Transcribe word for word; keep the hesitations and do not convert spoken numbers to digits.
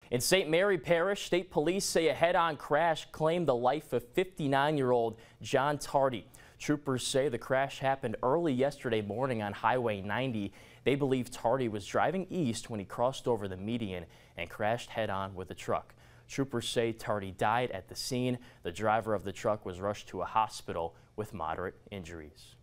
In Saint Mary Parish, state police say a head-on crash claimed the life of fifty-nine-year-old John Tardy. Troopers say the crash happened early yesterday morning on Highway ninety. They believe Tardy was driving east when he crossed over the median and crashed head-on with a truck. Troopers say Tardy died at the scene. The driver of the truck was rushed to a hospital with moderate injuries.